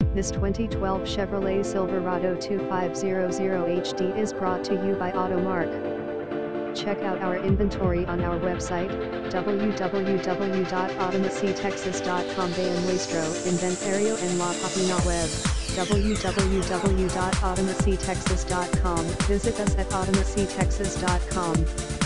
This 2012 Chevrolet Silverado 2500HD is brought to you by Automerc. Check out our inventory on our website, www.automactexas.com. De nuestro inventario en la página web, www.automactexas.com. Visit us at automactexas.com.